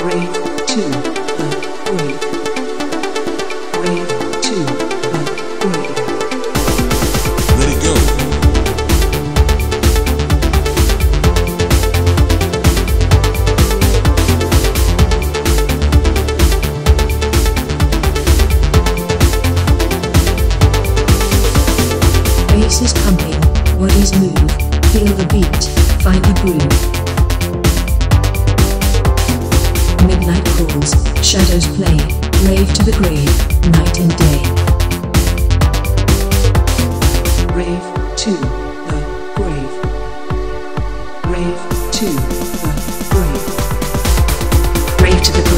Rave to the grave. Rave to the grave. Let it go. Bass is pumping, bodies move, feel the beat, find the groove. Midnight calls, shadows play, rave to the grave, night and day. Rave to the grave. Rave to the grave. Rave to the grave.